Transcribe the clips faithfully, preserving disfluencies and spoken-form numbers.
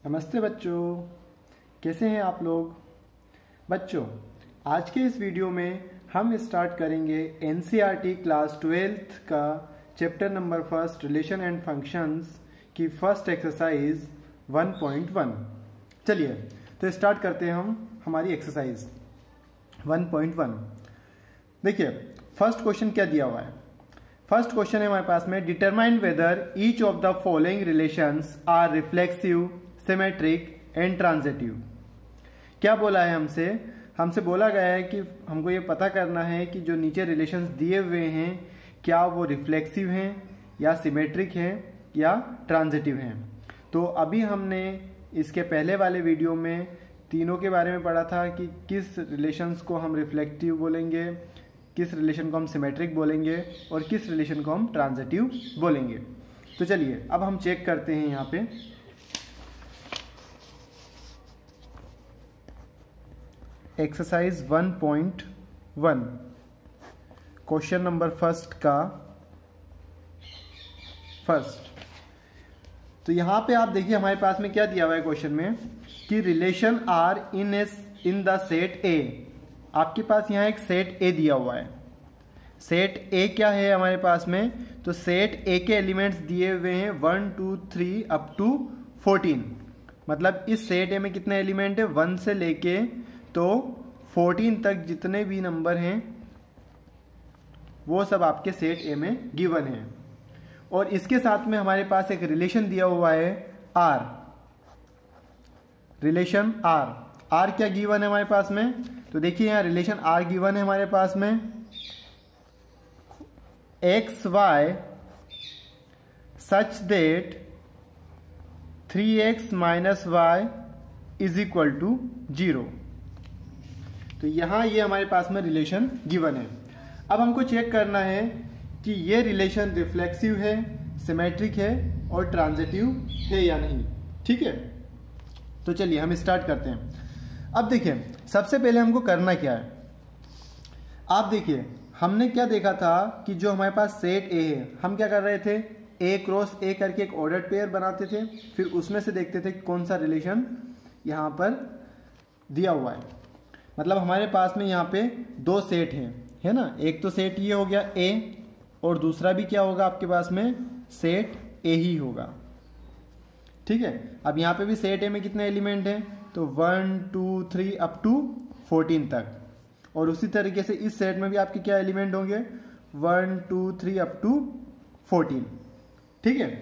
नमस्ते बच्चों, कैसे हैं आप लोग। बच्चों, आज के इस वीडियो में हम स्टार्ट करेंगे एनसीईआरटी क्लास ट्वेल्थ का chapter number first relation and functions की first exercise one point one. चलिए तो स्टार्ट करते हैं हम हमारी एक्सरसाइज वन पॉइंट वन। देखिए फर्स्ट क्वेश्चन क्या दिया हुआ है। फर्स्ट क्वेश्चन है हमारे पास में, determine whether each of the following relations are reflexive, symmetric and transitive. क्या बोला है हमसे हमसे बोला गया है कि हमको ये पता करना है कि जो नीचे रिलेशंस दिए हुए हैं क्या वो रिफ्लेक्सिव हैं या सिमेट्रिक हैं या ट्रांजिटिव हैं। तो अभी हमने इसके पहले वाले वीडियो में तीनों के बारे में पढ़ा था कि किस रिलेशंस को हम रिफ्लेक्टिव बोलेंगे, किस रिलेशन को हम सिमेट्रिक बोलेंगे और किस रिलेशन को हम ट्रांजिटिव बोलेंगे। तो चलिए अब हम चेक करते हैं यहाँ पे। Exercise one point one question number first का फर्स्ट। तो यहां पे आप देखिए हमारे पास में क्या दिया हुआ है क्वेश्चन में कि relation R in S in the set A. आपके पास यहां एक सेट ए दिया हुआ है। सेट ए क्या है हमारे पास में, तो सेट ए के एलिमेंट्स दिए हुए हैं one two three up to fourteen. मतलब इस सेट ए में कितने एलिमेंट है, वन से लेके तो फोर्टीन तक जितने भी नंबर हैं वो सब आपके सेट ए में गिवन है। और इसके साथ में हमारे पास एक रिलेशन दिया हुआ है आर, रिलेशन आर। आर क्या गिवन है हमारे पास में, तो देखिए यहां रिलेशन आर गिवन है हमारे पास में, x y such that three x minus y is equal to zero. तो यहां ये हमारे पास में रिलेशन गिवन है। अब हमको चेक करना है कि ये रिलेशन रिफ्लेक्सिव है, सिमेट्रिक है और ट्रांजिटिव है या नहीं। ठीक है, तो चलिए हम स्टार्ट करते हैं। अब देखिए सबसे पहले हमको करना क्या है। आप देखिए हमने क्या देखा था कि जो हमारे पास सेट ए है, हम क्या कर रहे थे, ए क्रॉस ए करके एक ऑर्डर्ड पेयर बनाते थे, फिर उसमें से देखते थे कौन सा रिलेशन यहां पर दिया हुआ है। मतलब हमारे पास में यहाँ पे दो सेट हैं, है ना। एक तो सेट ये हो गया ए और दूसरा भी क्या होगा आपके पास में, सेट ए ही होगा। ठीक है, अब यहाँ पे भी सेट ए में कितने एलिमेंट हैं, तो one two three up to fourteen तक। और उसी तरीके से इस सेट में भी आपके क्या एलिमेंट होंगे, one two three up to fourteen. ठीक है,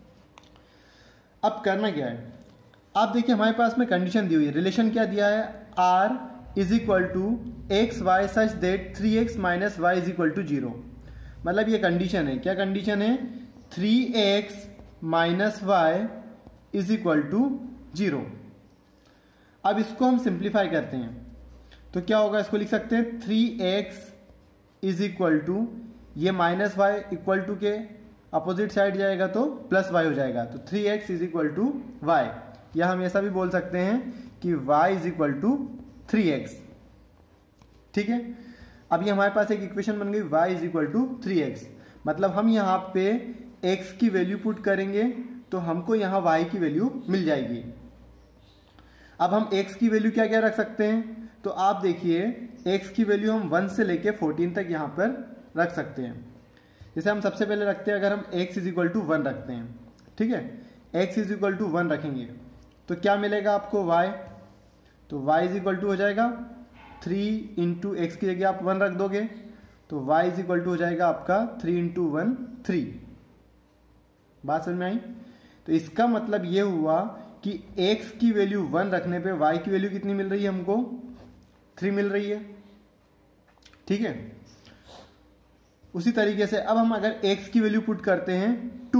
अब करना क्या है, आप देखिए हमारे पास में कंडीशन दी हुई है। रिलेशन क्या दिया है, R is equal to x y such that three x minus y is equal to zero. मतलब ये कंडीशन है, क्या कंडीशन है, three x minus y is equal to zero. अब इसको हम सिंप्लीफाई करते हैं तो क्या होगा, इसको लिख सकते हैं three x is equal to, ये माइनस वाई इक्वल टू के अपोजिट साइड जाएगा तो प्लस वाई हो जाएगा, तो three x is equal to y. या हम ऐसा भी बोल सकते हैं कि y is equal to three x. ठीक है, अब ये हमारे पास एक इक्वेशन बन गई y is equal to three x. मतलब हम यहां पे x की वैल्यू पुट करेंगे तो हमको यहां y की वैल्यू मिल जाएगी। अब हम x की वैल्यू क्या क्या रख सकते हैं, तो आप देखिए x की वैल्यू हम वन से लेके फोर्टीन तक यहां पर रख सकते हैं। जैसे हम सबसे पहले रखते हैं, अगर हम x is equal to one रखते हैं, ठीक है, x is equal to one रखेंगे तो क्या मिलेगा आपको y, तो y इज इक्वल टू हो जाएगा थ्री इंटू एक्स की जगह आप वन रख दोगे तो y इज इक्वल टू हो जाएगा आपका थ्री इंटू वन थ्री। बात समझ में आई। तो इसका मतलब ये हुआ कि x की वैल्यू वन रखने पे y की वैल्यू कितनी मिल रही है, हमको थ्री मिल रही है। ठीक है, उसी तरीके से अब हम अगर x की वैल्यू पुट करते हैं टू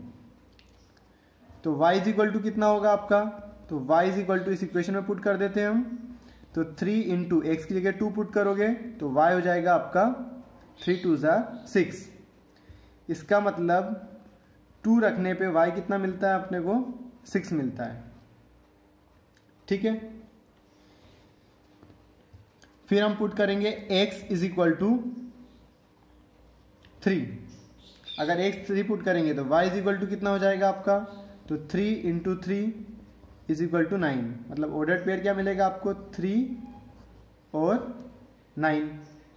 तो y इज इक्वल टू कितना होगा आपका, तो y इज इक्वल टू इस इक्वेशन में पुट कर देते हैं हम, तो थ्री इंटू एक्स की जगह टू पुट करोगे तो y हो जाएगा आपका थ्री टू ज़ा सिक्स। इसका मतलब टू रखने पे y कितना मिलता है अपने को, सिक्स मिलता है। ठीक है, फिर हम पुट करेंगे x is equal to three. अगर x थ्री पुट करेंगे तो y इज इक्वल टू कितना हो जाएगा आपका, तो three into three is equal to nine, मतलब ऑर्डर्ड पेयर क्या मिलेगा आपको, थ्री और नाइन।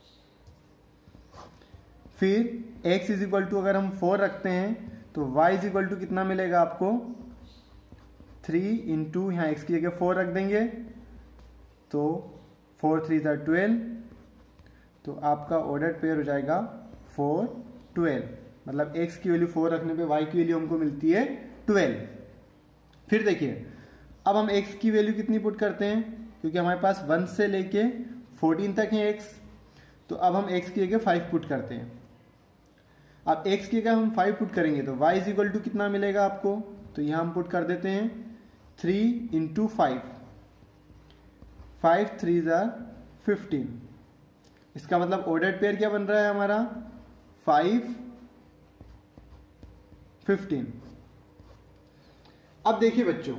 फिर x इज इक्वल टू अगर हम फोर रखते हैं तो y इज इक्वल टू कितना मिलेगा आपको, थ्री इंटू यहाँ x की जगह फोर रख देंगे तो फोर थ्री ज़ा ट्वेल्व, तो आपका ऑर्डर्ड पेयर हो जाएगा फोर ट्वेल्व, मतलब x की वैल्यू फोर रखने पे y की वैल्यू हमको मिलती है ट्वेल्व। फिर देखिए अब हम x की वैल्यू कितनी पुट करते हैं, क्योंकि हमारे पास वन से लेके फोर्टीन तक है x, तो अब हम x की जगह फाइव पुट करते हैं। अब x की जगह हम फाइव पुट करेंगे तो y इज इक्वल टू कितना मिलेगा आपको, तो यहाँ हम पुट कर देते हैं three into five, five three ज़ा फिफ्टीन। इसका मतलब ऑर्डर्ड पेयर क्या बन रहा है हमारा, फाइव फिफ्टीन। अब देखिए बच्चों,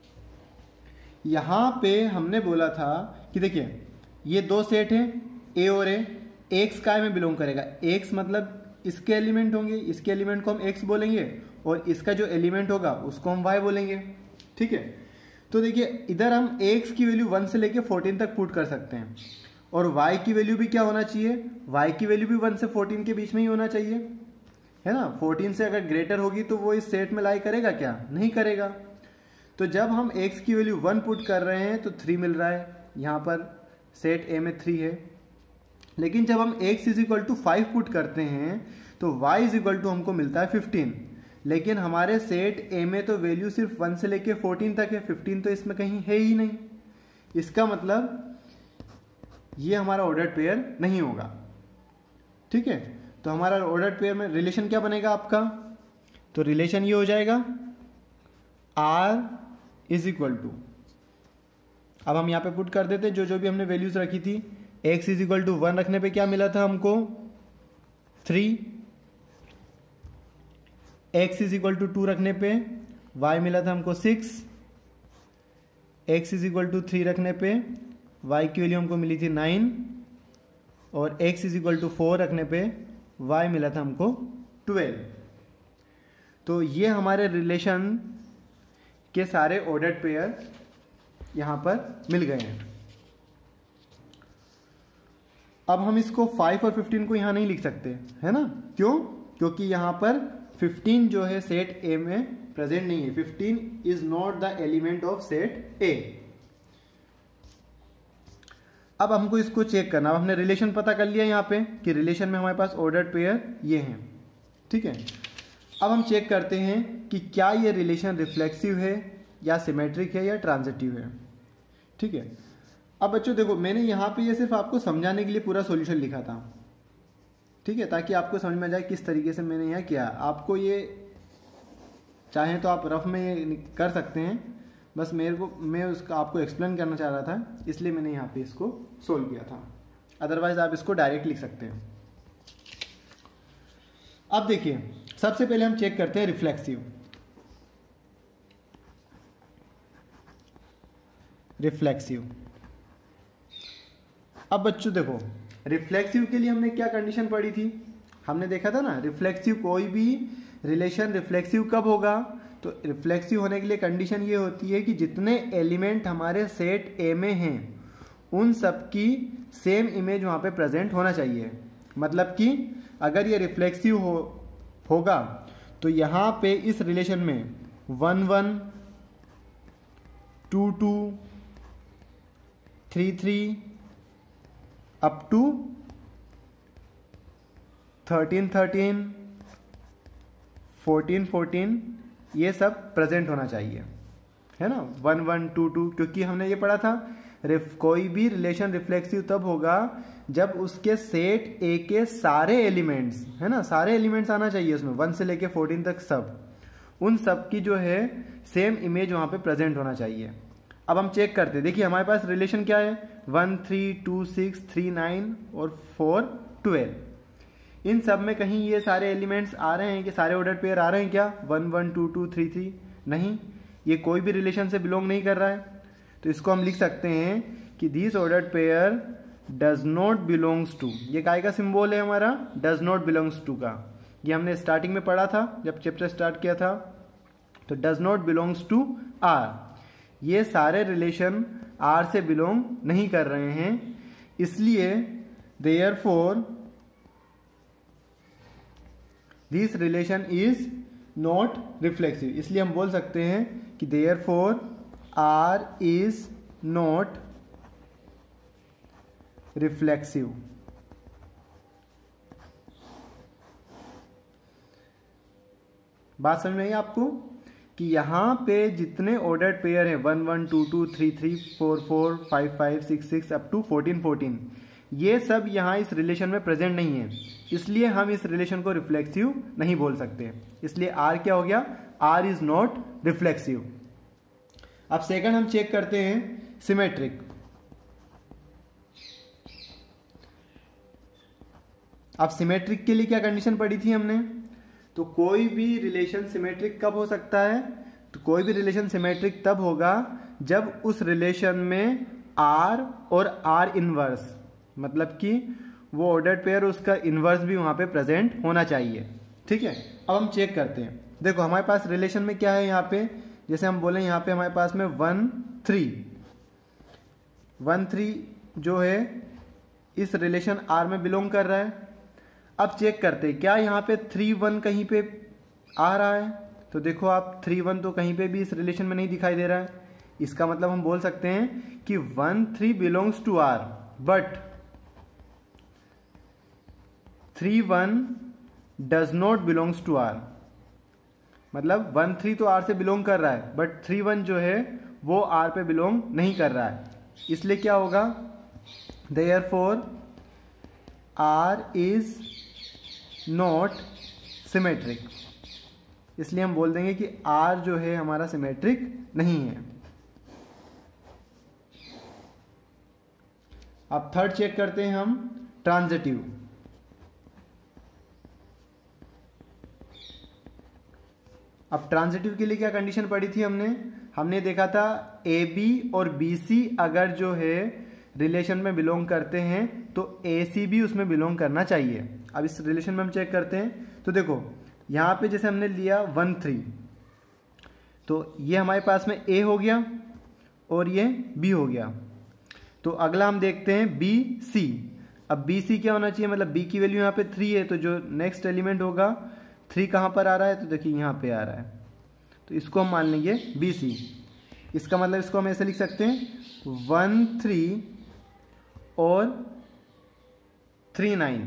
यहां पे हमने बोला था कि देखिए ये दो सेट हैं ए और ए, एक्स काय में बिलोंग करेगा, एक्स मतलब इसके एलिमेंट होंगे, इसके एलिमेंट को हम एक्स बोलेंगे और इसका जो एलिमेंट होगा उसको हम वाई बोलेंगे, ठीक है। तो देखिए इधर हम एक्स की वैल्यू वन से लेके फोर्टीन तक पुट कर सकते हैं और वाई की वैल्यू भी क्या होना चाहिए, वाई की वैल्यू भी वन से फोर्टीन के बीच में ही होना चाहिए, है ना। फोर्टीन से अगर ग्रेटर होगी तो वो इस सेट में लाई करेगा क्या, नहीं करेगा। तो जब हम x की वैल्यू वन पुट कर रहे हैं तो थ्री मिल रहा है, यहाँ पर सेट A में थ्री है। लेकिन जब हम x is equal to five put करते हैं तो y इज इक्वल टू हमको मिलता है फिफ्टीन, लेकिन हमारे सेट A में तो वैल्यू सिर्फ वन से लेके फोर्टीन तक है, फिफ्टीन तो इसमें कहीं है ही नहीं। इसका मतलब ये हमारा ऑर्डर्ड पेयर नहीं होगा, ठीक है। तो हमारा ऑर्डर्ड पेयर में रिलेशन क्या बनेगा आपका, तो रिलेशन ये हो जाएगा R इज इक्वल टू, अब हम यहाँ पे पुट कर देते जो जो भी हमने वैल्यूज रखी थी। x is equal to one रखने पे क्या मिला था हमको, three, x is equal to two रखने पे y मिला था हमको six, x is equal to three रखने पे y की वैल्यू हमको मिली थी नाइन और x is equal to four रखने पे y मिला था हमको ट्वेल्व। तो ये हमारे रिलेशन के सारे ऑर्डर्ड पेयर यहां पर मिल गए हैं। अब हम इसको फाइव और फिफ्टीन को यहां नहीं लिख सकते, है ना, क्यों, क्योंकि यहां पर फिफ्टीन जो है सेट ए में प्रेजेंट नहीं है, fifteen is not the element of set A. अब हमको इसको चेक करना, अब हमने रिलेशन पता कर लिया यहाँ पे कि रिलेशन में हमारे पास ऑर्डर्ड पेयर ये हैं, ठीक है। अब हम चेक करते हैं कि क्या ये रिलेशन रिफ्लेक्सिव है या सिमेट्रिक है या ट्रांजिटिव है, ठीक है। अब बच्चों देखो, मैंने यहाँ पे ये सिर्फ आपको समझाने के लिए पूरा सॉल्यूशन लिखा था, ठीक है, ताकि आपको समझ में जाए किस तरीके से मैंने यहाँ किया। आपको ये चाहें तो आप रफ में कर सकते हैं, बस मेरे को मैं उसका आपको एक्सप्लेन करना चाह रहा था, इसलिए मैंने यहाँ पे इसको सोल्व किया था। अदरवाइज आप इसको डायरेक्ट लिख सकते हैं। अब देखिए, सबसे पहले हम चेक करते हैं रिफ्लेक्सिव। रिफ्लेक्सिव अब बच्चों देखो, रिफ्लेक्सिव के लिए हमने क्या कंडीशन पढ़ी थी, हमने देखा था ना, रिफ्लेक्सिव कोई भी रिलेशन रिफ्लेक्सिव कब होगा, तो रिफ्लेक्सिव होने के लिए कंडीशन ये होती है कि जितने एलिमेंट हमारे सेट ए में हैं उन सब की सेम इमेज वहां पे प्रेजेंट होना चाहिए। मतलब कि अगर ये रिफ्लेक्सिव हो होगा तो यहाँ पे इस रिलेशन में one one, two two, three three up to thirteen thirteen, fourteen fourteen ये सब प्रेजेंट होना चाहिए, है ना, वन वन टू टू। क्योंकि हमने ये पढ़ा था रिफ कोई भी रिलेशन रिफ्लेक्सिव तब होगा जब उसके सेट ए के सारे एलिमेंट्स, है ना, सारे एलिमेंट्स आना चाहिए उसमें, वन से लेके फोर्टीन तक सब, उन सब की जो है सेम इमेज वहां पे प्रेजेंट होना चाहिए। अब हम चेक करते हैं, देखिए हमारे पास रिलेशन क्या है, one three two six three nine और फोर ट्वेल्व। इन सब में कहीं ये सारे एलिमेंट्स आ रहे हैं कि सारे ऑर्डर्ड पेयर आ रहे हैं क्या, one one two two three three, नहीं, ये कोई भी रिलेशन से बिलोंग नहीं कर रहा है। तो इसको हम लिख सकते हैं कि this ordered pair does not belongs to, ये काय का सिंबल है हमारा, डज नॉट बिलोंग्स टू का, ये हमने स्टार्टिंग में पढ़ा था जब चैप्टर स्टार्ट किया था। तो does not belongs to R, ये सारे रिलेशन आर से बिलोंग नहीं कर रहे हैं, इसलिए therefore this relation is not reflexive. इसलिए हम बोल सकते हैं कि therefore R is not reflexive. बात समझ में आई आपको कि यहाँ पे जितने ऑर्डर्ड पेयर हैं one one two two three three four four five five six six up to fourteen fourteen, ये सब यहाँ इस रिलेशन में प्रेजेंट नहीं है, इसलिए हम इस रिलेशन को रिफ्लेक्सिव नहीं बोल सकते। इसलिए आर क्या हो गया, आर इज नॉट रिफ्लेक्सिव। अब सेकंड हम चेक करते हैं सिमेट्रिक। अब सिमेट्रिक के लिए क्या कंडीशन पढ़ी थी हमने, तो कोई भी रिलेशन सिमेट्रिक कब हो सकता है, तो कोई भी रिलेशन सिमेट्रिक तब होगा जब उस रिलेशन में आर और आर इनवर्स, मतलब कि वो ऑर्डर्ड पेयर उसका इनवर्स भी वहां पे प्रेजेंट होना चाहिए। ठीक है, अब हम चेक करते हैं। देखो हमारे पास रिलेशन में क्या है, यहाँ पे जैसे हम बोले यहाँ पे हमारे पास में वन थ्री वन थ्री जो है इस रिलेशन आर में बिलोंग कर रहा है। अब चेक करते हैं क्या यहाँ पे थ्री वन कहीं पे आ रहा है, तो देखो आप थ्री वन तो कहीं पे भी इस रिलेशन में नहीं दिखाई दे रहा है। इसका मतलब हम बोल सकते हैं कि one three belongs to R but three one does not belongs to R. मतलब वन थ्री तो आर से बिलोंग कर रहा है बट थ्री वन जो है वो आर पे बिलोंग नहीं कर रहा है। इसलिए क्या होगा, therefore R is not symmetric. इसलिए हम बोल देंगे कि आर जो है हमारा सिमेट्रिक नहीं है। अब थर्ड चेक करते हैं हम ट्रांजिटिव। अब ट्रांजिटिव के लिए क्या कंडीशन पड़ी थी हमने हमने देखा था ए बी और बी सी अगर जो है रिलेशन में बिलोंग करते हैं तो ए सी भी उसमें बिलोंग करना चाहिए। अब इस रिलेशन में हम चेक करते हैं, तो देखो यहाँ पे जैसे हमने लिया वन थ्री, तो ये हमारे पास में ए हो गया और ये बी हो गया। तो अगला हम देखते हैं बी सी। अब बी सी क्या होना चाहिए, मतलब बी की वैल्यू यहाँ पे थ्री है, तो जो नेक्स्ट एलिमेंट होगा थ्री कहाँ पर आ रहा है, तो देखिए यहाँ पे आ रहा है, तो इसको हम मान लेंगे बी सी। इसका मतलब इसको हम ऐसे लिख सकते हैं वन थ्री और थ्री नाइन,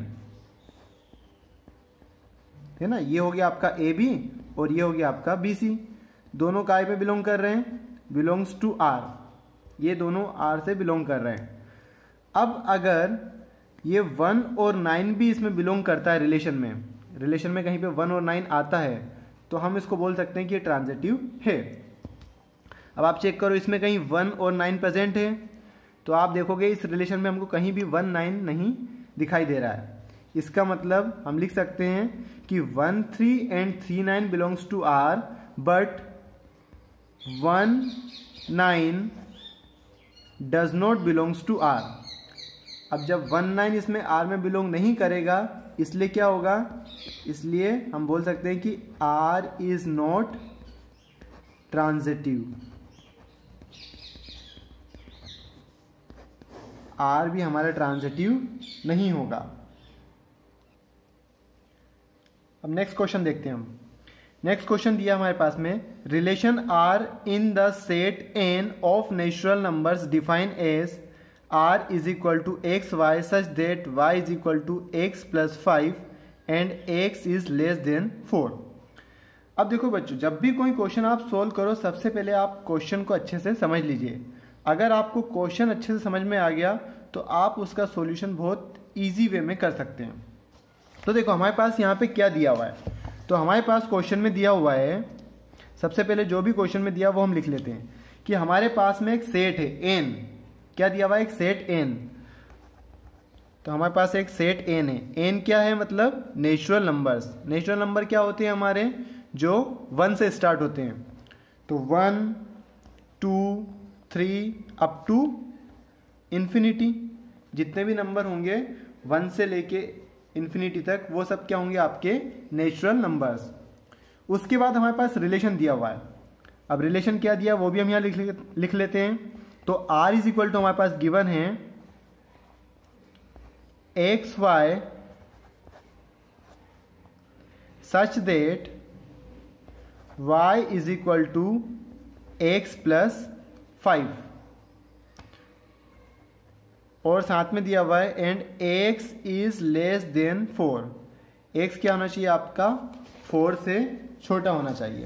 है ना। ये हो गया आपका ए बी और ये हो गया आपका बी सी। दोनों काय पे बिलोंग कर रहे हैं, बिलोंग्स टू आर। ये दोनों आर से बिलोंग कर रहे हैं। अब अगर ये वन और नाइन भी इसमें बिलोंग करता है रिलेशन में, रिलेशन में कहीं पे वन और नाइन आता है, तो हम इसको बोल सकते हैं कि ये ट्रांजिटिव है। अब आप चेक करो इसमें कहीं वन और नाइन प्रेजेंट है, तो आप देखोगे इस रिलेशन में हमको कहीं भी वन नाइन नहीं दिखाई दे रहा है। इसका मतलब हम लिख सकते हैं कि one three and three nine belongs to R but one nine does not belongs to R. अब जब वन नाइन इसमें आर में बिलोंग नहीं करेगा, इसलिए क्या होगा, इसलिए हम बोल सकते हैं कि R is not transitive. R भी हमारा ट्रांजिटिव नहीं होगा। अब नेक्स्ट क्वेश्चन देखते हैं हम। नेक्स्ट क्वेश्चन दिया हमारे पास में, relation R in the set N of natural numbers define as R is equal to x y such that y is equal to x plus five and x is less than four. अब देखो बच्चों, जब भी कोई question आप solve करो, सबसे पहले आप क्वेश्चन को अच्छे से समझ लीजिए। अगर आपको क्वेश्चन अच्छे से समझ में आ गया तो आप उसका सॉल्यूशन बहुत इजी वे में कर सकते हैं। तो देखो हमारे पास यहाँ पे क्या दिया हुआ है, तो हमारे पास क्वेश्चन में दिया हुआ है, सबसे पहले जो भी क्वेश्चन में दिया वो हम लिख लेते हैं कि हमारे पास में एक सेट है एन। क्या दिया हुआ है, एक सेट एन। तो हमारे पास एक सेट एन है। एन क्या है, मतलब नेचुरल नंबर्स। नेचुरल नंबर क्या होते हैं हमारे, जो वन से स्टार्ट होते हैं। तो one two three up to infinity, जितने भी नंबर होंगे वन से लेके इन्फिनिटी तक, वो सब क्या होंगे, आपके नेचुरल नंबर्स। उसके बाद हमारे पास रिलेशन दिया हुआ है। अब रिलेशन क्या दिया वो भी हम यहाँ लिख लिख लेते हैं। तो आर इज इक्वल टू हमारे पास गिवन है x y such that y is equal to x plus five, और साथ में दिया हुआ है and x is less than four. x क्या होना चाहिए आपका, फोर से छोटा होना चाहिए।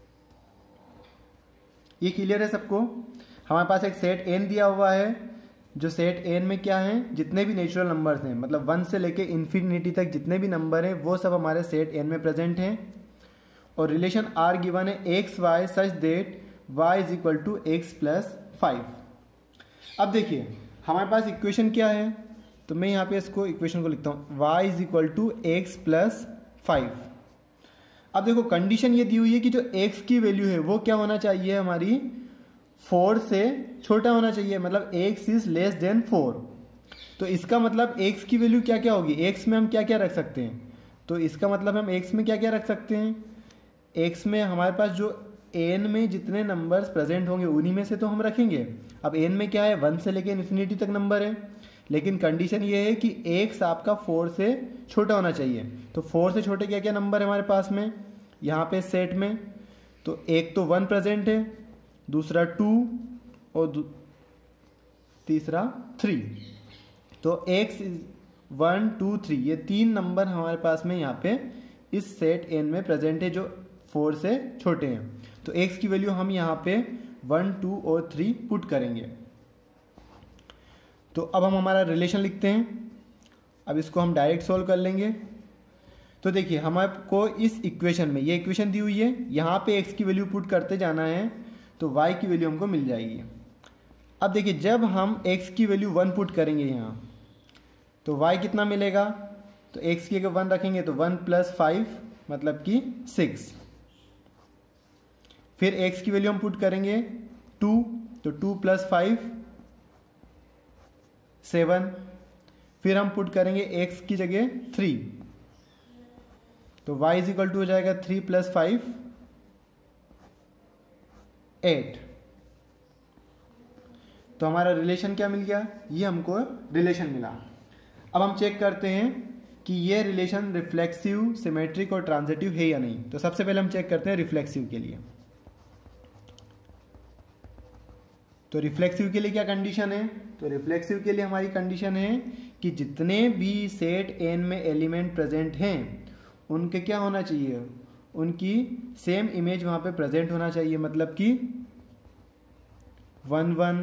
ये क्लियर है सबको। हमारे पास एक सेट n दिया हुआ है, जो सेट n में क्या है, जितने भी नेचुरल नंबर्स हैं, मतलब वन से लेके इन्फिनिटी तक जितने भी नंबर हैं वो सब हमारे सेट n में प्रेजेंट हैं। और रिलेशन r गिवन है x y such that y is equal to x plus five. अब देखिए हमारे पास इक्वेशन क्या है, तो मैं यहाँ पे इसको इक्वेशन को लिखता हूँ y is equal to x plus five. अब देखो कंडीशन ये दी हुई है कि जो x की वैल्यू है वो क्या होना चाहिए, हमारी फोर से छोटा होना चाहिए, मतलब x is less than four. तो इसका मतलब x की वैल्यू क्या क्या होगी, x में हम क्या क्या रख सकते हैं, तो इसका मतलब हम x में क्या क्या रख सकते हैं, x में हमारे पास जो n में जितने नंबर्स प्रेजेंट होंगे उन्हीं में से तो हम रखेंगे। अब n में क्या है, वन से लेके इन्फिनिटी तक नंबर है, लेकिन कंडीशन ये है कि x आपका फोर से छोटा होना चाहिए। तो फोर से छोटे क्या क्या नंबर है हमारे पास में यहाँ पे सेट में, तो एक तो वन प्रेजेंट है, दूसरा टू और तीसरा थ्री। तो x वन टू थ्री ये तीन नंबर हमारे पास में यहाँ पे इस सेट n में प्रेजेंट है जो फोर से छोटे हैं। तो x की वैल्यू हम यहाँ पे वन टू और थ्री पुट करेंगे। तो अब हम हमारा रिलेशन लिखते हैं। अब इसको हम डायरेक्ट सॉल्व कर लेंगे। तो देखिए हमको इस इक्वेशन में, ये इक्वेशन दी हुई है, यहाँ पे x की वैल्यू पुट करते जाना है तो y की वैल्यू हमको मिल जाएगी। अब देखिए जब हम x की वैल्यू वन पुट करेंगे यहाँ, तो y कितना मिलेगा, तो x की अगर वन रखेंगे तो वन प्लस फाइव मतलब कि सिक्स। फिर x की वैल्यू हम पुट करेंगे टू, तो टू प्लस फाइव सेवन। फिर हम पुट करेंगे x की जगह थ्री, तो y इज इक्वल टू हो जाएगा थ्री प्लस फाइव एट। तो हमारा रिलेशन क्या मिल गया, ये हमको रिलेशन मिला। अब हम चेक करते हैं कि ये रिलेशन रिफ्लेक्सिव, सिमेट्रिक और ट्रांजिटिव है या नहीं। तो सबसे पहले हम चेक करते हैं रिफ्लेक्सिव के लिए। तो रिफ्लेक्सिव के लिए क्या कंडीशन है, तो रिफ्लेक्सिव के लिए हमारी कंडीशन है कि जितने भी सेट n में एलिमेंट प्रेजेंट हैं उनके क्या होना चाहिए, उनकी सेम इमेज वहाँ पे प्रेजेंट होना चाहिए, मतलब कि one one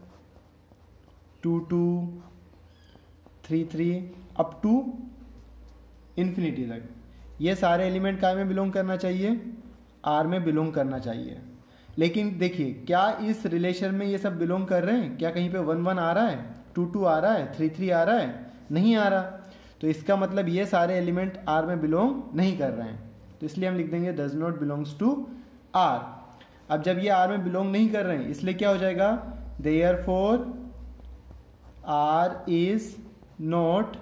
two two three three up to infinity तक ये सारे एलिमेंट काय में बिलोंग करना चाहिए, आर में बिलोंग करना चाहिए। लेकिन देखिए क्या इस रिलेशन में ये सब बिलोंग कर रहे हैं, क्या कहीं पे वन वन आ रहा है, टू टू आ रहा है, थ्री थ्री आ रहा है, नहीं आ रहा। तो इसका मतलब ये सारे एलिमेंट आर में बिलोंग नहीं कर रहे हैं, तो इसलिए हम लिख देंगे does not belongs to R. अब जब ये आर में बिलोंग नहीं कर रहे हैं इसलिए क्या हो जाएगा, therefore R is not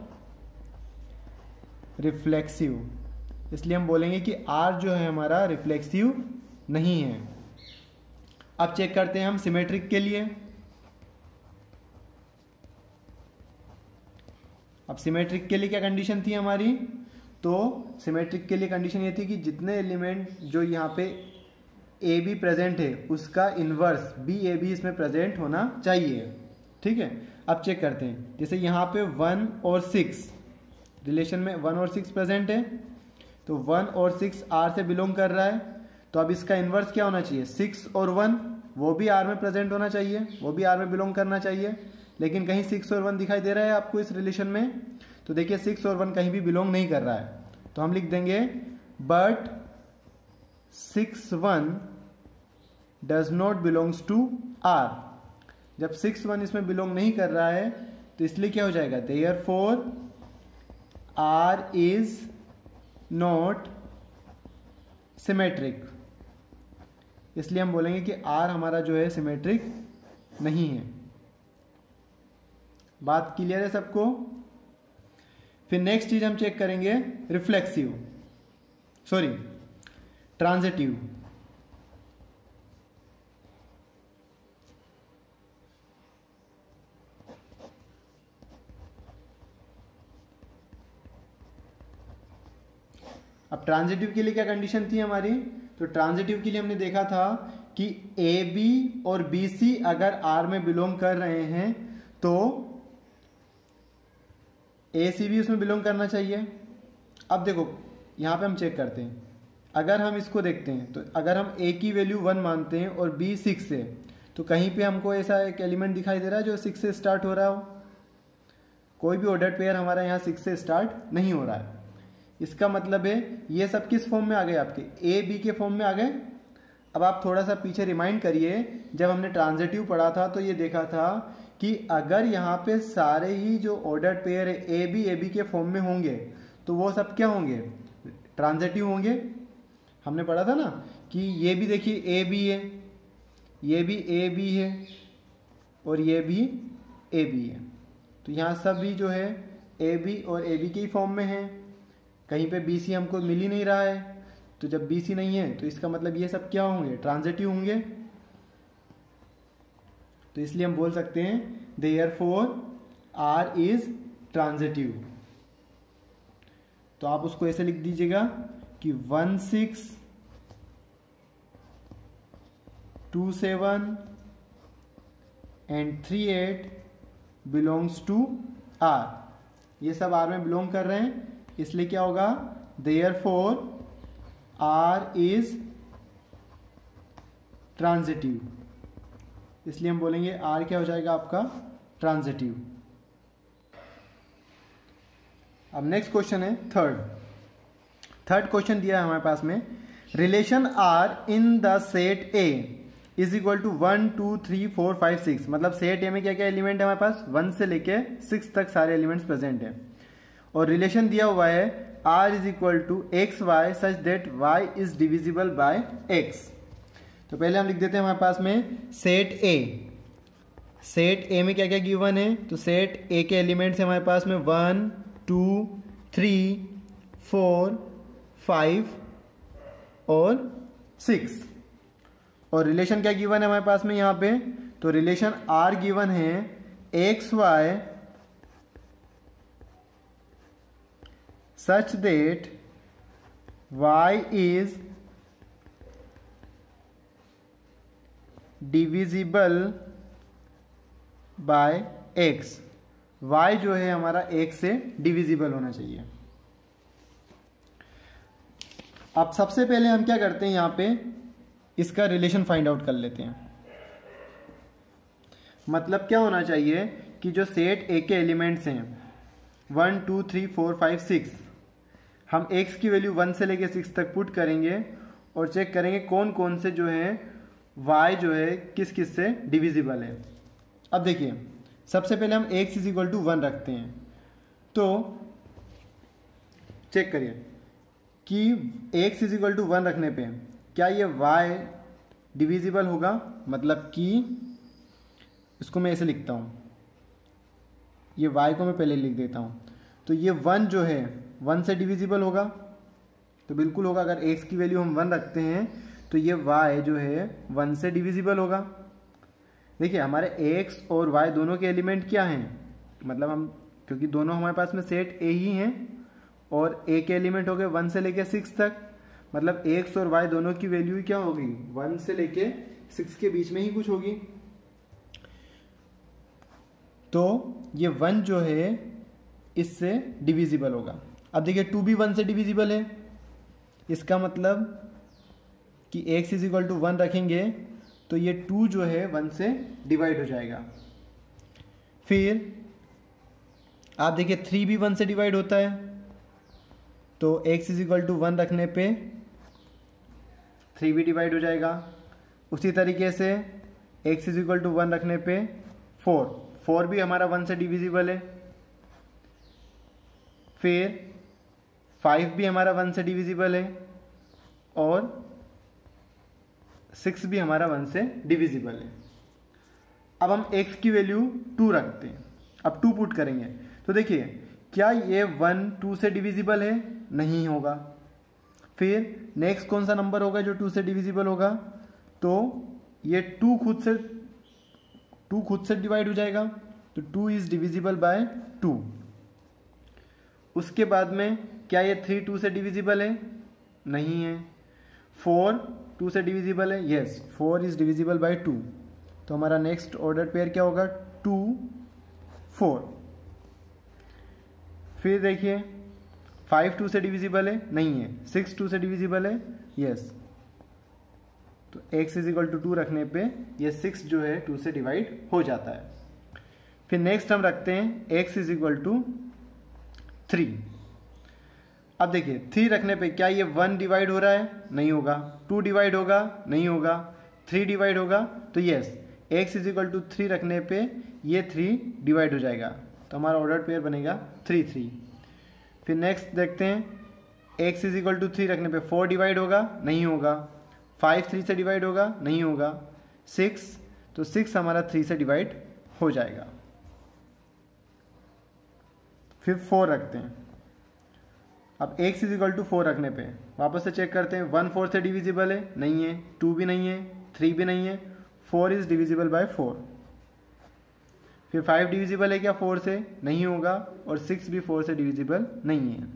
reflexive. इसलिए हम बोलेंगे कि आर जो है हमारा रिफ्लेक्सिव नहीं है। अब चेक करते हैं हम सिमेट्रिक के लिए। अब सिमेट्रिक के लिए क्या कंडीशन थी हमारी, तो सिमेट्रिक के लिए कंडीशन ये थी कि जितने एलिमेंट जो यहाँ पे ए बी प्रेजेंट है उसका इन्वर्स बी ए बी इसमें प्रेजेंट होना चाहिए। ठीक है, अब चेक करते हैं। जैसे यहाँ पे वन और सिक्स रिलेशन में वन और सिक्स प्रेजेंट है, तो वन और सिक्स आर से बिलोंग कर रहा है, तो अब इसका इन्वर्स क्या होना चाहिए, सिक्स और वन, वो भी आर में प्रेजेंट होना चाहिए, वो भी आर में बिलोंग करना चाहिए। लेकिन कहीं सिक्स और वन दिखाई दे रहा है आपको इस रिलेशन में, तो देखिए सिक्स और वन कहीं भी बिलोंग नहीं कर रहा है, तो हम लिख देंगे but six one does not belongs to R. जब सिक्स वन इसमें बिलोंग नहीं कर रहा है तो इसलिए क्या हो जाएगा, therefore R is not symmetric. इसलिए हम बोलेंगे कि आर हमारा जो है सिमेट्रिक नहीं है। बात क्लियर है सबको। फिर नेक्स्ट चीज हम चेक करेंगे रिफ्लेक्सिव, सॉरी ट्रांजिटिव। अब ट्रांजिटिव के लिए क्या कंडीशन थी हमारी, तो ट्रांजिटिव के लिए हमने देखा था कि ए बी और बी सी अगर आर में बिलोंग कर रहे हैं तो ए सी भी उसमें बिलोंग करना चाहिए। अब देखो यहाँ पे हम चेक करते हैं, अगर हम इसको देखते हैं तो अगर हम ए की वैल्यू वन मानते हैं और बी सिक्स है, तो कहीं पे हमको ऐसा एक एलिमेंट दिखाई दे रहा है जो सिक्स से स्टार्ट हो रहा हो? कोई भी ऑर्डर्ड पेयर हमारा यहाँ सिक्स से स्टार्ट नहीं हो रहा है। इसका मतलब है ये सब किस फॉर्म में आ गए, आपके ए बी के फॉर्म में आ गए। अब आप थोड़ा सा पीछे रिमाइंड करिए, जब हमने ट्रांजिटिव पढ़ा था तो ये देखा था कि अगर यहाँ पे सारे ही जो ऑर्डर्ड पेयर है ए बी ए बी के फॉर्म में होंगे तो वो सब क्या होंगे, ट्रांजिटिव होंगे। हमने पढ़ा था ना कि ये भी देखिए ए बी है, ये भी ए बी है और ये भी ए बी है, तो यहाँ सब भी जो है ए बी और ए बी के ही फॉर्म में है। कहीं पे बी सी हमको मिल ही नहीं रहा है, तो जब बी सी नहीं है तो इसका मतलब ये सब क्या होंगे, ट्रांजिटिव होंगे। तो इसलिए हम बोल सकते हैं देयरफॉर आर इज ट्रांजिटिव। तो आप उसको ऐसे लिख दीजिएगा कि one six two seven and three eight belongs to R. ये सब आर में बिलोंग कर रहे हैं, इसलिए क्या होगा, देयरफॉर आर इज ट्रांजिटिव। इसलिए हम बोलेंगे आर क्या हो जाएगा आपका, ट्रांजिटिव। अब नेक्स्ट क्वेश्चन है थर्ड। थर्ड क्वेश्चन दिया है हमारे पास में, relation R in the set A is equal to one two three four five six. मतलब सेट ए में क्या क्या एलिमेंट है हमारे पास, वन से लेके सिक्स तक सारे एलिमेंट्स प्रेजेंट है, और रिलेशन दिया हुआ है R is equal to x y such that y is divisible by x. तो पहले हम लिख देते हैं हमारे पास में सेट ए। सेट ए में क्या क्या गिवन है, तो सेट ए के एलिमेंट्स है हमारे पास में one two three four five और सिक्स, और रिलेशन क्या गिवन है हमारे पास में यहाँ पे, तो रिलेशन आर गिवन है x y such that y is divisible by x। y जो है हमारा x से डिविजिबल होना चाहिए। अब सबसे पहले हम क्या करते हैं, यहाँ पे इसका रिलेशन फाइंड आउट कर लेते हैं। मतलब क्या होना चाहिए कि जो सेट ए के एलिमेंट्स हैं one two three four five six, हम x की वैल्यू वन से लेके सिक्स तक पुट करेंगे और चेक करेंगे कौन कौन से जो है y जो है किस किस से डिविजिबल है। अब देखिए सबसे पहले हम x is equal to one रखते हैं, तो चेक करिए कि x is equal to one रखने पे क्या ये y डिविजिबल होगा। मतलब कि इसको मैं ऐसे लिखता हूँ, ये y को मैं पहले लिख देता हूँ, तो ये वन जो है वन से डिविजिबल होगा, तो बिल्कुल होगा। अगर x की वैल्यू हम वन रखते हैं तो ये y जो है वन से डिविजिबल होगा। देखिए हमारे x और y दोनों के एलिमेंट क्या हैं, मतलब हम क्योंकि दोनों हमारे पास में सेट a ही हैं और a के एलिमेंट हो गए वन से लेके सिक्स तक, मतलब x और y दोनों की वैल्यू क्या होगी, वन से लेके सिक्स के बीच में ही कुछ होगी। तो ये वन जो है इससे डिविजिबल होगा। अब देखिए टू भी वन से डिविजिबल है, इसका मतलब कि x is equal to one रखेंगे तो ये टू जो है वन से डिवाइड हो जाएगा। फिर आप देखिए थ्री भी वन से डिवाइड होता है, तो x is equal to one रखने पे थ्री भी डिवाइड हो जाएगा। उसी तरीके से x is equal to one रखने पे फोर फोर भी हमारा वन से डिविजिबल है। फिर फाइव भी हमारा वन से डिविजिबल है और सिक्स भी हमारा वन से डिविजिबल है। अब हम x की वैल्यू टू रखते हैं, अब टू पुट करेंगे तो देखिए क्या ये वन टू से डिविजिबल है, नहीं होगा। फिर नेक्स्ट कौन सा नंबर होगा जो टू से डिविजिबल होगा, तो ये टू खुद से टू खुद से डिवाइड हो जाएगा, तो two is divisible by two. उसके बाद में क्या ये थ्री टू से डिविजिबल है, नहीं है। फोर टू से डिविजिबल है, yes four is divisible by two, तो हमारा नेक्स्ट ऑर्डर पेयर क्या होगा, टू फोर। फिर देखिए फाइव टू से डिविजिबल है, नहीं है। सिक्स टू से डिविजिबल है, यस, तो x is equal to two रखने पे ये सिक्स जो है टू से डिवाइड हो जाता है। फिर नेक्स्ट हम रखते हैं x is equal to three. अब देखिए थ्री रखने पे क्या ये वन डिवाइड हो रहा है, नहीं होगा। टू डिवाइड होगा, नहीं होगा। थ्री डिवाइड होगा, तो yes x is equal to three रखने पे ये थ्री डिवाइड हो जाएगा, तो हमारा ऑर्डर पेयर बनेगा थ्री थ्री। फिर नेक्स्ट देखते हैं x is equal to three रखने पे फोर डिवाइड होगा, नहीं होगा। फाइव थ्री से डिवाइड होगा, नहीं होगा। सिक्स, तो सिक्स हमारा थ्री से डिवाइड हो जाएगा। फिर फोर रखते हैं। अब x is equal to four रखने पे वापस से चेक करते हैं, वन फोर से डिविजिबल है, नहीं है। टू भी नहीं है, थ्री भी नहीं है। Four is divisible by four. फिर फाइव डिविजिबल है क्या फोर से, नहीं होगा। और सिक्स भी फोर से डिविजिबल नहीं है।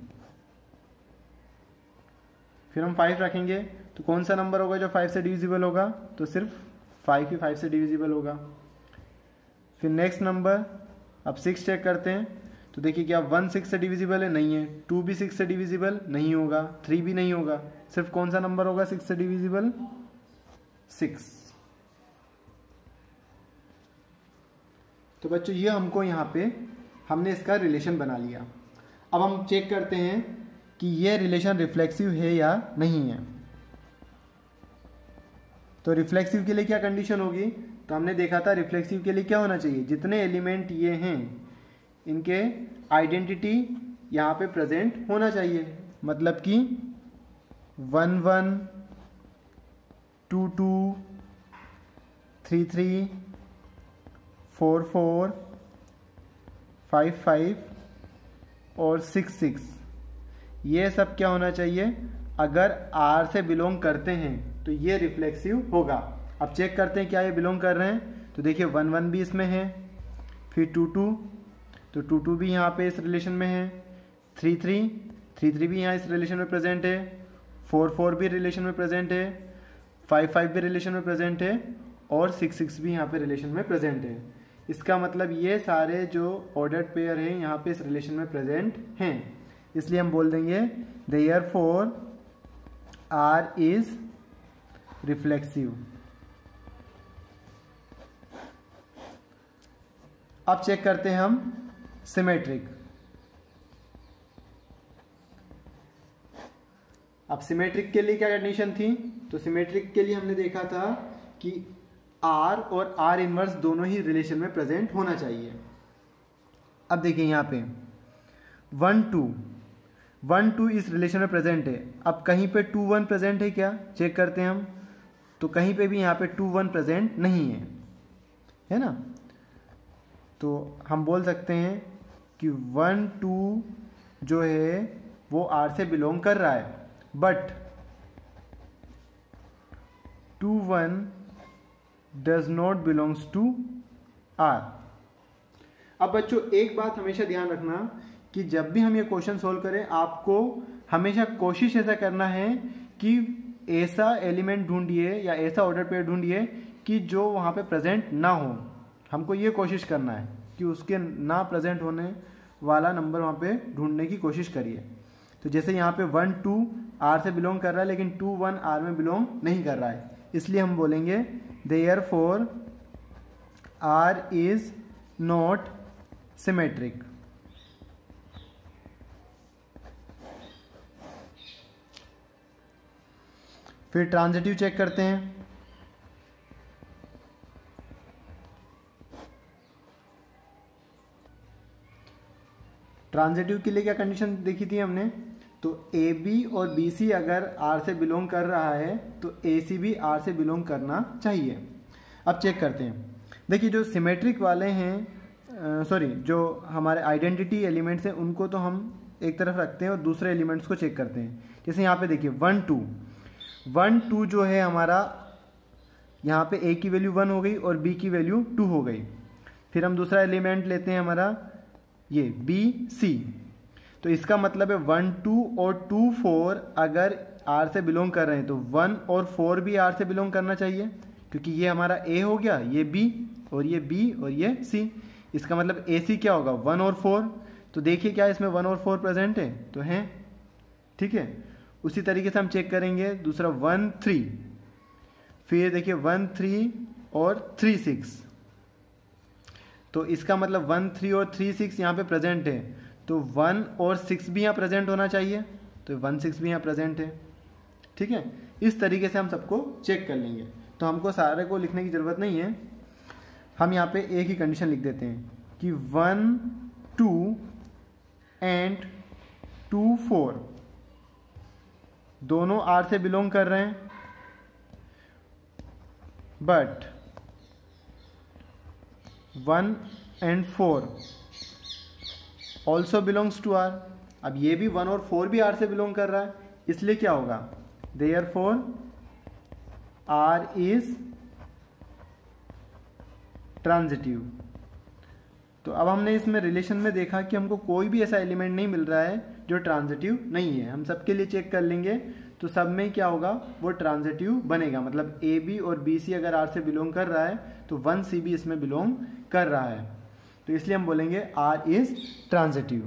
फिर हम फाइव रखेंगे, तो कौन सा नंबर होगा जो फाइव से डिविजिबल होगा, तो सिर्फ फाइव ही फाइव से डिविजिबल होगा। फिर नेक्स्ट नंबर, अब सिक्स चेक करते हैं, तो देखिए क्या वन सिक्स से डिविजिबल है, नहीं है। टू भी सिक्स से डिविजिबल नहीं होगा, थ्री भी नहीं होगा। सिर्फ कौन सा नंबर होगा सिक्स से डिविजिबल, सिक्स। तो बच्चों ये हमको यहाँ पे हमने इसका रिलेशन बना लिया। अब हम चेक करते हैं कि ये रिलेशन रिफ्लेक्सिव है या नहीं है। तो रिफ्लेक्सिव के लिए क्या कंडीशन होगी, तो हमने देखा था रिफ्लेक्सिव के लिए क्या होना चाहिए, जितने एलिमेंट ये हैं इनके आइडेंटिटी यहाँ पे प्रेजेंट होना चाहिए। मतलब कि one one, two two, three three, four four, five five और सिक्स सिक्स, ये सब क्या होना चाहिए, अगर R से बिलोंग करते हैं तो ये रिफ्लेक्सिव होगा। अब चेक करते हैं क्या ये बिलोंग कर रहे हैं, तो देखिए वन वन भी इसमें है। फिर टू टू, तो टू टू भी यहाँ पे इस रिलेशन में है। थ्री थ्री, थ्री थ्री भी यहाँ इस रिलेशन में प्रेजेंट है। फोर फोर भी रिलेशन में प्रेजेंट है। फाइव फाइव भी रिलेशन में प्रेजेंट है। और सिक्स सिक्स भी यहाँ पे रिलेशन में प्रेजेंट है। इसका मतलब ये सारे जो ऑर्डर्ड पेयर हैं यहाँ पे इस रिलेशन में प्रेजेंट हैं, इसलिए हम बोल देंगे देयरफॉर R इज रिफ्लेक्सिव। अब चेक करते हैं हम सिमेट्रिक। अब सिमेट्रिक के लिए क्या कंडीशन थी, तो सिमेट्रिक के लिए हमने देखा था कि R और R इनवर्स दोनों ही रिलेशन में प्रेजेंट होना चाहिए। अब देखिए यहाँ पे वन टू, वन टू इस रिलेशन में प्रेजेंट है। अब कहीं पे टू वन प्रेजेंट है क्या, चेक करते हैं हम, तो कहीं पे भी यहाँ पे टू वन प्रेजेंट नहीं है, है ना। तो हम बोल सकते हैं कि वन टू जो है वो R से बिलोंग कर रहा है, but two one does not belongs to R। अब बच्चों एक बात हमेशा ध्यान रखना कि जब भी हम ये क्वेश्चन सोल्व करें, आपको हमेशा कोशिश ऐसा करना है कि ऐसा एलिमेंट ढूंढिए या ऐसा ऑर्डर पेयर ढूंढिए कि जो वहाँ पे प्रेजेंट ना हो। हमको ये कोशिश करना है कि उसके ना प्रेजेंट होने वाला नंबर वहाँ पे ढूंढने की कोशिश करिए। तो जैसे यहाँ पे वन टू R से बिलोंग कर रहा है, लेकिन टू वन R में बिलोंग नहीं कर रहा है, इसलिए हम बोलेंगे therefore R is not symmetric. फिर ट्रांजिटिव चेक करते हैं। ट्रांजिटिव के लिए क्या कंडीशन देखी थी हमने, तो ए बी और बी सी अगर आर से बिलोंग कर रहा है तो ए सी भी आर से बिलोंग करना चाहिए। अब चेक करते हैं, देखिए जो सिमेट्रिक वाले हैं, सॉरी जो हमारे आइडेंटिटी एलिमेंट्स हैं उनको तो हम एक तरफ रखते हैं और दूसरे एलिमेंट्स को चेक करते हैं। जैसे यहाँ पे देखिए वन टू, वन टू जो है हमारा यहाँ पे ए की वैल्यू वन हो गई और बी की वैल्यू टू हो गई। फिर हम दूसरा एलिमेंट लेते हैं हमारा ये बी सी, तो इसका मतलब है वन टू और टू फोर अगर आर से बिलोंग कर रहे हैं तो वन और फोर भी आर से बिलोंग करना चाहिए, क्योंकि ये हमारा ए हो गया, ये बी और ये बी और ये सी। इसका मतलब ए सी क्या होगा, वन और फोर। तो देखिए क्या इसमें वन और फोर प्रेजेंट है, तो हैं, ठीक है। उसी तरीके से हम चेक करेंगे दूसरा वन थ्री, फिर देखिए वन थ्री और थ्री सिक्स, तो इसका मतलब वन थ्री और थ्री सिक्स यहाँ पे प्रेजेंट है, तो वन और सिक्स भी यहाँ प्रेजेंट होना चाहिए, तो वन सिक्स भी यहाँ प्रेजेंट है, ठीक है। इस तरीके से हम सबको चेक कर लेंगे, तो हमको सारे को लिखने की ज़रूरत नहीं है। हम यहाँ पे एक ही कंडीशन लिख देते हैं कि one two and two four दोनों आर से बिलोंग कर रहे हैं, but one and four also belongs to R. अब ये भी वन और फोर भी आर से बिलोंग कर रहा है, इसलिए क्या होगा, therefore R is transitive. तो अब हमने इसमें रिलेशन में देखा कि हमको कोई भी ऐसा एलिमेंट नहीं मिल रहा है जो ट्रांजिटिव नहीं है। हम सबके लिए चेक कर लेंगे, तो सब में क्या होगा, वो ट्रांजिटिव बनेगा। मतलब ए बी और बी सी अगर आर से बिलोंग कर रहा है तो वन सी भी इसमें बिलोंग कर रहा है, तो इसलिए हम बोलेंगे आर इज ट्रांजिटिव।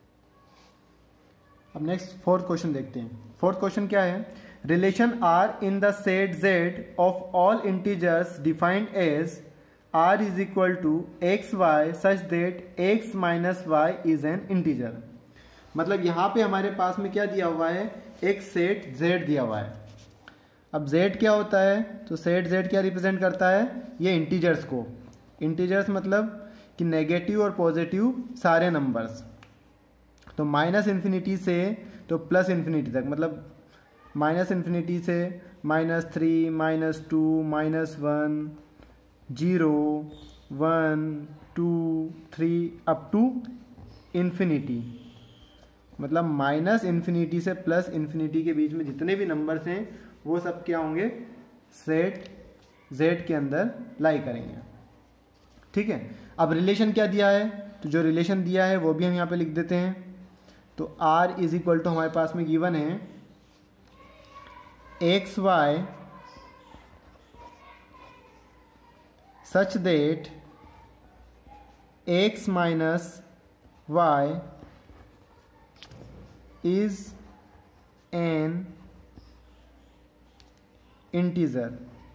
अब नेक्स्ट फोर्थ क्वेश्चन देखते हैं। फोर्थ क्वेश्चन क्या है, relation R in the set Z of all integers defined as R is equal to x y such that x minus y is an integer. मतलब यहाँ पे हमारे पास में क्या दिया हुआ है, एक सेट z दिया हुआ है। अब z क्या होता है, तो सेट z क्या रिप्रेजेंट करता है, ये इंटीजर्स को। इंटीजर्स मतलब कि नेगेटिव और पॉजिटिव सारे नंबर्स, तो माइनस इन्फिनिटी से तो प्लस इन्फिनिटी तक, मतलब माइनस इन्फिनिटी से minus three, minus two, minus one, zero, one, two, three up to infinity. मतलब माइनस इन्फिनिटी से प्लस इन्फिनिटी के बीच में जितने भी नंबर्स हैं वो सब क्या होंगे, सेट z के अंदर लाई करेंगे, ठीक है। अब रिलेशन क्या दिया है, तो जो रिलेशन दिया है वो भी हम यहाँ पे लिख देते हैं। तो r इज इक्वल टू हमारे पास में गिवन है x y such that x minus y is an integer।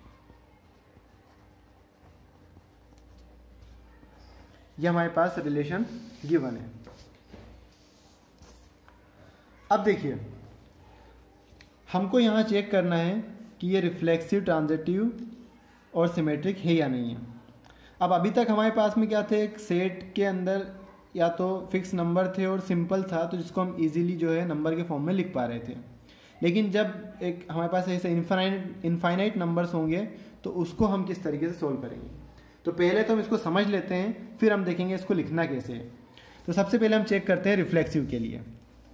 ये हमारे पास रिलेशन गिवन है। अब देखिए हमको यहाँ चेक करना है कि ये रिफ्लेक्सिव, ट्रांजिटिव और सिमेट्रिक है या नहीं है। अब अभी तक हमारे पास में क्या थे, एक सेट के अंदर या तो फिक्स नंबर थे और सिंपल था, तो जिसको हम इजीली जो है नंबर के फॉर्म में लिख पा रहे थे। लेकिन जब एक हमारे पास ऐसे इनफाइनाइट इनफाइनाइट नंबर्स होंगे तो उसको हम किस तरीके से सोल्व करेंगे। तो पहले तो हम इसको समझ लेते हैं, फिर हम देखेंगे इसको लिखना कैसे है। तो सबसे पहले हम चेक करते हैं रिफ्लेक्सिव के लिए।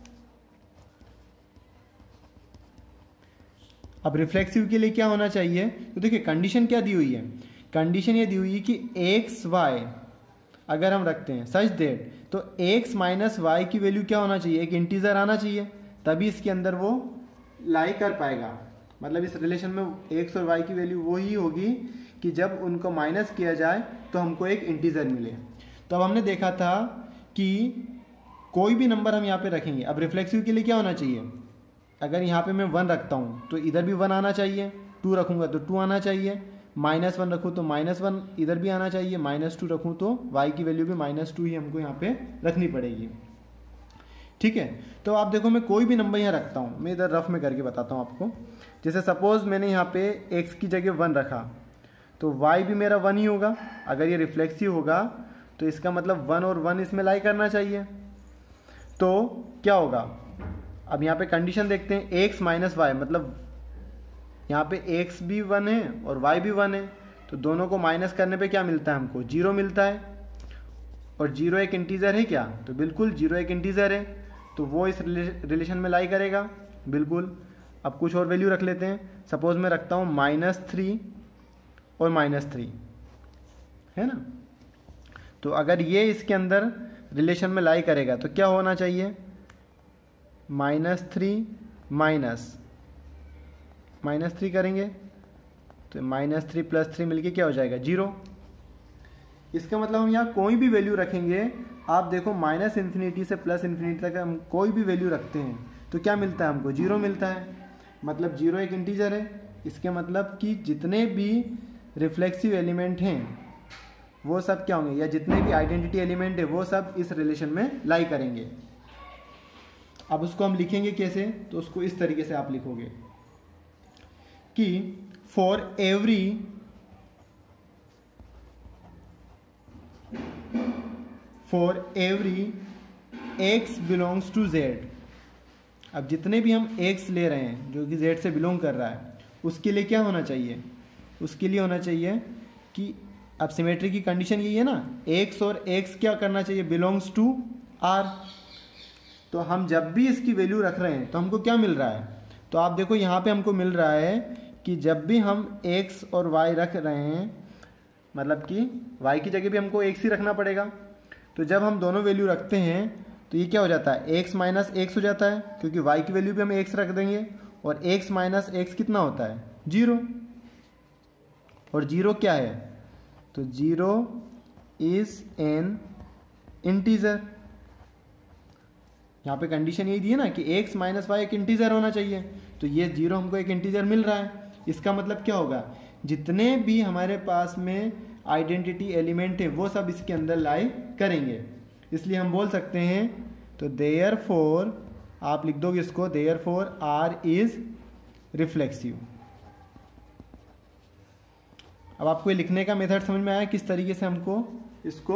अब रिफ्लेक्सिव के लिए क्या होना चाहिए, तो देखिए कंडीशन क्या दी हुई है, कंडीशन ये दी हुई है कि एक्स वाई अगर हम रखते हैं सच दैट, तो x माइनस वाई की वैल्यू क्या होना चाहिए, एक इंटीजर आना चाहिए, तभी इसके अंदर वो लाई कर पाएगा। मतलब इस रिलेशन में x और y की वैल्यू वो ही होगी कि जब उनको माइनस किया जाए तो हमको एक इंटीजर मिले। तो अब हमने देखा था कि कोई भी नंबर हम यहाँ पे रखेंगे। अब रिफ्लेक्सिव के लिए क्या होना चाहिए, अगर यहाँ पे मैं वन रखता हूँ तो इधर भी वन आना चाहिए, टू रखूँगा तो टू आना चाहिए, माइनस वन रखूँ तो माइनस वन इधर भी आना चाहिए, माइनस टू रखूँ तो y की वैल्यू भी माइनस टू ही हमको यहाँ पे रखनी पड़ेगी, ठीक है। तो आप देखो मैं कोई भी नंबर यहाँ रखता हूँ, मैं इधर रफ में करके बताता हूँ आपको। जैसे सपोज मैंने यहाँ पे x की जगह वन रखा तो y भी मेरा वन ही होगा। अगर ये रिफ्लेक्सिव होगा तो इसका मतलब वन और वन इसमें लाई करना चाहिए। तो क्या होगा, अब यहाँ पे कंडीशन देखते हैं, x माइनस वाई, मतलब यहाँ पे x भी वन है और y भी वन है, तो दोनों को माइनस करने पे क्या मिलता है, हमको जीरो मिलता है। और जीरो एक इंटीजर है क्या, तो बिल्कुल जीरो एक इंटीजर है, तो वो इस रिलेशन में लाई करेगा बिल्कुल। अब कुछ और वैल्यू रख लेते हैं, सपोज मैं रखता हूँ माइनस थ्री और माइनस थ्री, है ना। तो अगर ये इसके अंदर रिलेशन में लाई करेगा तो क्या होना चाहिए, minus three minus minus three करेंगे तो माइनस थ्री प्लस थ्री मिलके क्या हो जाएगा, जीरो। इसका मतलब हम यहाँ कोई भी वैल्यू रखेंगे, आप देखो माइनस इन्फिनिटी से प्लस इन्फिनिटी तक हम कोई भी वैल्यू रखते हैं तो क्या मिलता है हमको, जीरो मिलता है। मतलब जीरो एक इंटीजर है, इसके मतलब कि जितने भी रिफ्लेक्सिव एलिमेंट हैं वो सब क्या होंगे, या जितने भी आइडेंटिटी एलिमेंट है वो सब इस रिलेशन में लाई करेंगे। अब उसको हम लिखेंगे कैसे, तो उसको इस तरीके से आप लिखोगे कि for every for every x belongs to z। अब जितने भी हम x ले रहे हैं जो कि z से बिलोंग कर रहा है, उसके लिए क्या होना चाहिए, उसके लिए होना चाहिए कि अब सिमेट्री की कंडीशन यही है ना, x और x क्या करना चाहिए, बिलोंग्स टू r। तो हम जब भी इसकी वैल्यू रख रहे हैं तो हमको क्या मिल रहा है, तो आप देखो यहाँ पे हमको मिल रहा है कि जब भी हम x और y रख रहे हैं, मतलब कि y की जगह भी हमको x ही रखना पड़ेगा। तो जब हम दोनों वैल्यू रखते हैं तो ये क्या हो जाता है, x माइनस एक्स हो जाता है, क्योंकि y की वैल्यू भी हम x रख देंगे, और x माइनस एक्स कितना होता है, जीरो। और जीरो क्या है, तो जीरो इज एन इंटीजर। यहाँ पे कंडीशन यही दी है ना कि x माइनस वाई एक इंटीजर होना चाहिए, तो ये जीरो हमको एक इंटीजर मिल रहा है। इसका मतलब क्या होगा, जितने भी हमारे पास में आइडेंटिटी एलिमेंट है वो सब इसके अंदर लाई करेंगे। इसलिए हम बोल सकते हैं, तो देयर फोर आप लिख दोगे इसको, therefore R is reflexive. अब आपको ये लिखने का मेथड समझ में आया किस तरीके से हमको इसको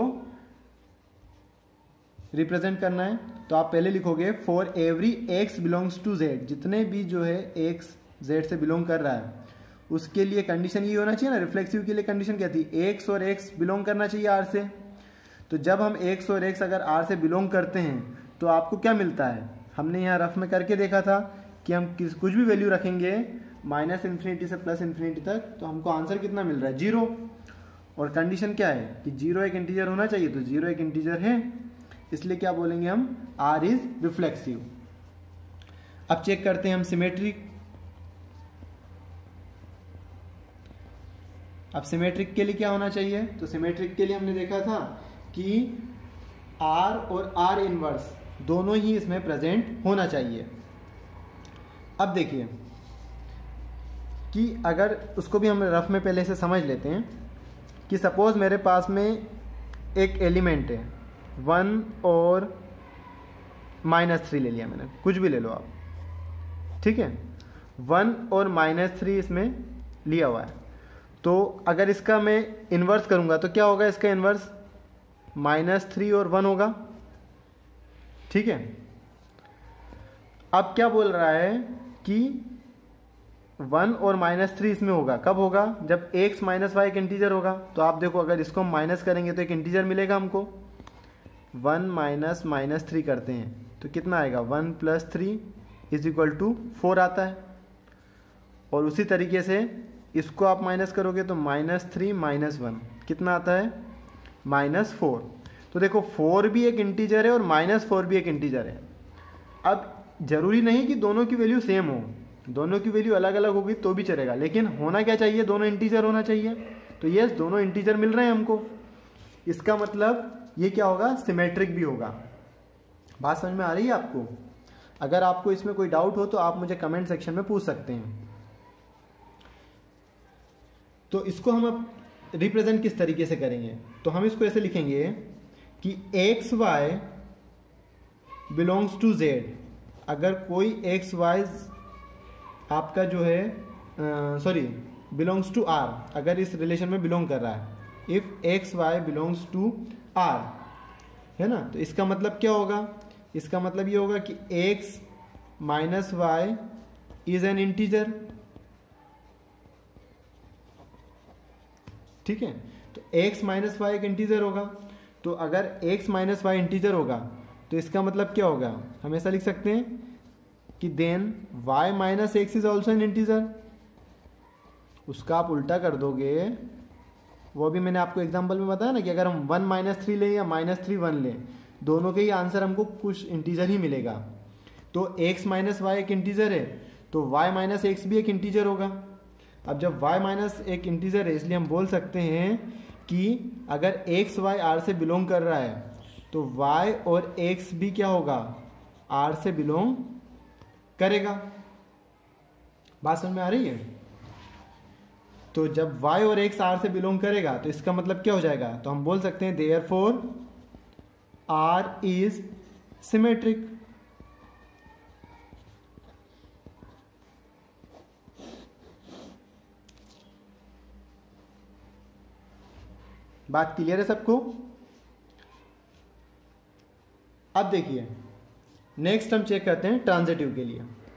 रिप्रेजेंट करना है। तो आप पहले लिखोगे for every x belongs to Z, जितने भी जो है एक्स जेड से बिलोंग कर रहा है उसके लिए कंडीशन ये होना चाहिए ना, रिफ्लेक्सिव के लिए कंडीशन क्या थी, एक्स और एक्स बिलोंग करना चाहिए आर से। तो जब हम एक्स और एक्स अगर आर से बिलोंग करते हैं तो आपको क्या मिलता है, हमने यहाँ रफ में करके देखा था कि हम किस कुछ भी वैल्यू रखेंगे माइनस इन्फिनिटी से प्लस इन्फिनिटी तक, तो हमको आंसर कितना मिल रहा है, जीरो। और कंडीशन क्या है कि जीरो एक इंटीजर होना चाहिए, तो जीरो एक इंटीजर है, इसलिए क्या बोलेंगे हम, आर इज रिफ्लेक्सिव। अब चेक करते हैं हम सिमेट्रिक। अब सिमेट्रिक के लिए क्या होना चाहिए, तो सिमेट्रिक के लिए हमने देखा था कि आर और आर इनवर्स दोनों ही इसमें प्रेजेंट होना चाहिए। अब देखिए कि अगर उसको भी हम रफ में पहले से समझ लेते हैं कि सपोज मेरे पास में एक एलिमेंट है वन और माइनस थ्री ले लिया मैंने, कुछ भी ले लो आप, ठीक है, वन और माइनस थ्री इसमें लिया हुआ है। तो अगर इसका मैं इन्वर्स करूंगा तो क्या होगा, इसका इन्वर्स माइनस थ्री और वन होगा, ठीक है। अब क्या बोल रहा है कि वन और माइनस थ्री इसमें होगा, कब होगा, जब एक्स माइनस वाई एक इंटीजर होगा। तो आप देखो अगर इसको हम माइनस करेंगे तो एक इंटीजर मिलेगा हमको, वन माइनस माइनस थ्री करते हैं तो कितना आएगा, one plus three is equal to four आता है। और उसी तरीके से इसको आप माइनस करोगे तो माइनस थ्री माइनस वन कितना आता है, माइनस फोर। तो देखो फोर भी एक इंटीजर है और माइनस फोर भी एक इंटीजर है। अब जरूरी नहीं कि दोनों की वैल्यू सेम हो, दोनों की वैल्यू अलग अलग होगी तो भी चलेगा, लेकिन होना क्या चाहिए, दोनों इंटीजर होना चाहिए। तो यस, दोनों इंटीजर मिल रहे हैं हमको, इसका मतलब ये क्या होगा, सिमेट्रिक भी होगा। बात समझ में आ रही है आपको? अगर आपको इसमें कोई डाउट हो तो आप मुझे कमेंट सेक्शन में पूछ सकते हैं। तो इसको हम अब रिप्रेजेंट किस तरीके से करेंगे, तो हम इसको ऐसे लिखेंगे कि x y belongs to Z. अगर कोई एक्स वाई आपका जो है सॉरी बिलोंग्स टू आर, अगर इस रिलेशन में बिलोंग कर रहा है, if x y belongs to R, है ना, तो इसका मतलब क्या होगा, इसका मतलब ये होगा कि x minus y is an integer, ठीक है। तो x माइनस वाई एक इंटीजर होगा, तो अगर x माइनस वाई इंटीजर होगा तो इसका मतलब क्या होगा, हम ऐसा लिख सकते हैं कि then y minus x is also an integer. उसका आप उल्टा कर दोगे, वो भी मैंने आपको एग्जांपल में बताया ना कि अगर हम वन माइनस थ्री लें या माइनस थ्री वन लें, दोनों के ही आंसर हमको कुछ इंटीजर ही मिलेगा। तो x माइनस वाई एक इंटीजर है, तो y माइनस एक्स भी एक इंटीजर होगा। अब जब y माइनस एक इंटीजर है इसलिए हम बोल सकते हैं कि अगर x y r से बिलोंग कर रहा है तो y और x भी क्या होगा, r से बिलोंग करेगा। बात समझ में आ रही है? तो जब y और x r से बिलोंग करेगा तो इसका मतलब क्या हो जाएगा, तो हम बोल सकते हैं देयरफॉर r इज सिमेट्रिक। बात क्लियर है सबको? अब देखिए नेक्स्ट हम चेक करते हैं ट्रांजिटिव के लिए।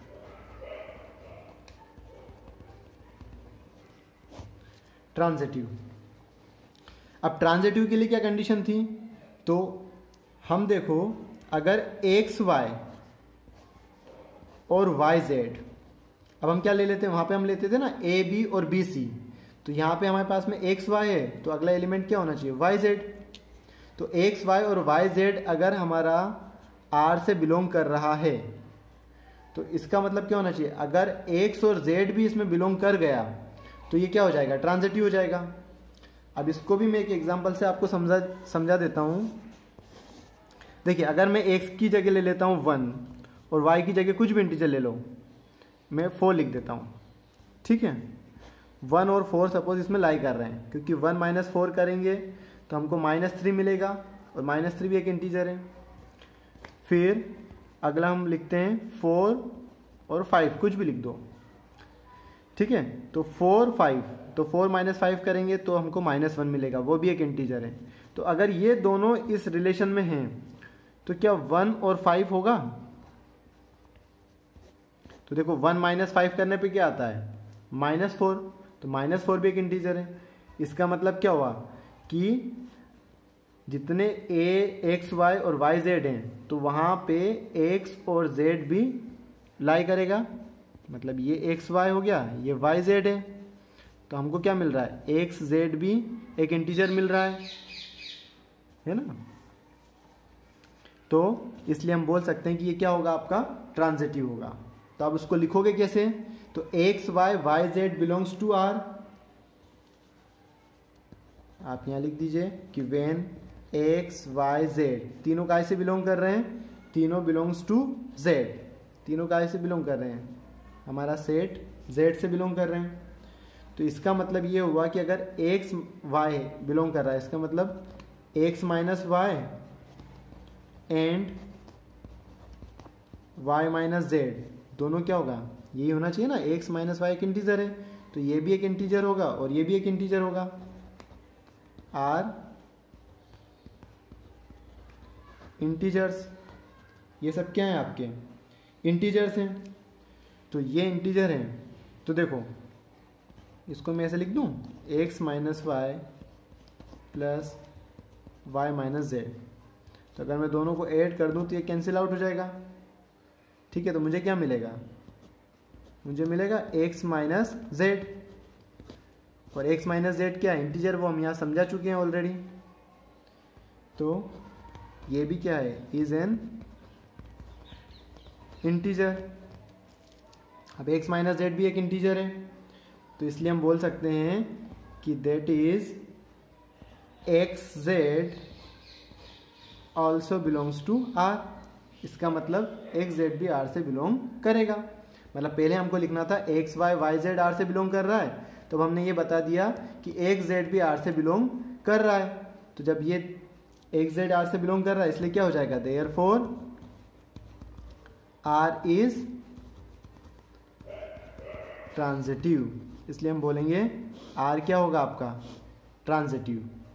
ट्रांजिटिव, अब ट्रांजिटिव के लिए क्या कंडीशन थी, तो हम देखो अगर एक्स वाई और वाई जेड, अब हम क्या ले लेते हैं, वहां पे हम लेते थे ना ए बी और बी सी, तो यहां पे हमारे पास में एक्स वाई है तो अगला एलिमेंट क्या होना चाहिए, वाई जेड। तो एक्स वाई और वाई जेड अगर हमारा आर से बिलोंग कर रहा है तो इसका मतलब क्या होना चाहिए, अगर एक्स और जेड भी इसमें बिलोंग कर गया तो ये क्या हो जाएगा, ट्रांजिटिव हो जाएगा। अब इसको भी मैं एक एग्जांपल से आपको समझा समझा देता हूं। देखिए अगर मैं एक्स की जगह ले लेता हूं वन और वाई की जगह कुछ भी इंटीजर ले लो, मैं फोर लिख देता हूं, ठीक है। वन और फोर सपोज इसमें लाई कर रहे हैं, क्योंकि वन माइनस फोर करेंगे तो हमको माइनस थ्री मिलेगा और माइनस थ्री भी एक इंटीजर है। फिर अगला हम लिखते हैं फोर और फाइव, कुछ भी लिख दो, ठीक है। तो फोर फाइव, तो फोर माइनस फाइव करेंगे तो हमको माइनस वन मिलेगा, वो भी एक इंटीजर है। तो अगर ये दोनों इस रिलेशन में हैं तो क्या वन और फाइव होगा, तो देखो वन माइनस फाइव करने पे क्या आता है, माइनस फोर, तो माइनस फोर भी एक इंटीजर है। इसका मतलब क्या हुआ कि जितने ए एक्स वाई और वाई जेड हैं तो वहां पे एक्स और जेड भी लाई करेगा, मतलब ये एक्स वाई हो गया, ये वाई जेड है, तो हमको क्या मिल रहा है, एक्स जेड भी एक इंटीजर मिल रहा है, है ना। तो इसलिए हम बोल सकते हैं कि ये क्या होगा, आपका ट्रांजिटिव होगा। तो आप उसको लिखोगे कैसे, तो x y y z belongs to r, आप यहां लिख दीजिए कि वेन एक्स वाई जेड, तीनों काय से बिलोंग कर रहे हैं, तीनों बिलोंग्स टू जेड, तीनों काय से बिलोंग कर रहे हैं, हमारा सेट जेड से बिलोंग कर रहे हैं। तो इसका मतलब ये हुआ कि अगर एक्स वाई बिलोंग कर रहा है, इसका मतलब x minus y and y minus z दोनों क्या होगा, यही होना चाहिए ना, एक्स माइनस वाई एक इंटीजर है तो ये भी एक इंटीजर होगा और ये भी एक इंटीजर होगा। आर इंटीजर्स, ये सब क्या है, आपके इंटीजर्स हैं, तो ये इंटीजर हैं। तो देखो इसको मैं ऐसे लिख दूं, x minus y plus y minus z, तो अगर मैं दोनों को ऐड कर दूं तो ये कैंसिल आउट हो जाएगा, ठीक है। तो मुझे क्या मिलेगा, मुझे मिलेगा एक्स माइनस जेड, और एक्स माइनस जेड क्या है, इंटीजर, वो हम यहाँ समझा चुके हैं ऑलरेडी। तो ये भी क्या है, इज एन इंटीजर। अब एक्स माइनस जेड भी एक इंटीजर है, तो इसलिए हम बोल सकते हैं कि that is x z also belongs to r. इसका मतलब एक्स जेड भी आर से बिलोंग करेगा। मतलब पहले हमको लिखना था x y y z r से बिलोंग कर रहा है, तो हमने ये बता दिया कि एक्स जेड भी आर से बिलोंग कर रहा है। तो जब ये एक्स जेड आर से बिलोंग कर रहा है इसलिए क्या हो जाएगा, देयरफॉर आर इज ट्रांजिटिव। इसलिए हम बोलेंगे आर क्या होगा आपका, ट्रांजिटिव।